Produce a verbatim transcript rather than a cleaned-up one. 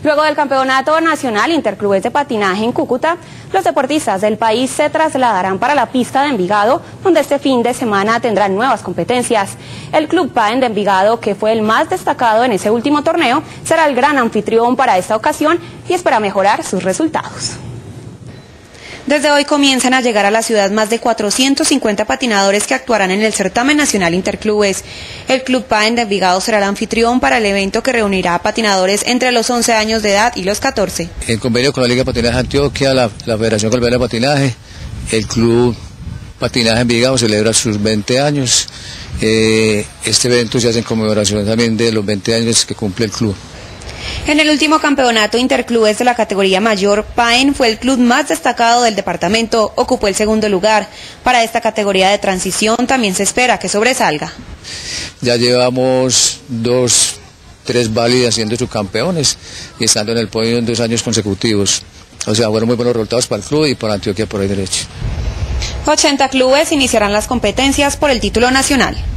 Luego del Campeonato Nacional Interclubes de Patinaje en Cúcuta, los deportistas del país se trasladarán para la pista de Envigado, donde este fin de semana tendrán nuevas competencias. El Club Paen de Envigado, que fue el más destacado en ese último torneo, será el gran anfitrión para esta ocasión y espera mejorar sus resultados. Desde hoy comienzan a llegar a la ciudad más de cuatrocientos cincuenta patinadores que actuarán en el certamen nacional Interclubes. El Club Paen de Envigado será el anfitrión para el evento que reunirá a patinadores entre los once años de edad y los catorce. En convenio con la Liga de Patinaje Antioquia, la, la Federación Colombiana de Patinaje, el Club Patinaje Envigado celebra sus veinte años. Eh, este evento se hace en conmemoración también de los veinte años que cumple el club. En el último campeonato interclubes de la categoría mayor, Paen fue el club más destacado del departamento, ocupó el segundo lugar. Para esta categoría de transición también se espera que sobresalga. Ya llevamos dos, tres válidas siendo subcampeones y estando en el podio en dos años consecutivos. O sea, fueron muy buenos resultados para el club y para Antioquia por ahí derecho. ochenta clubes iniciarán las competencias por el título nacional.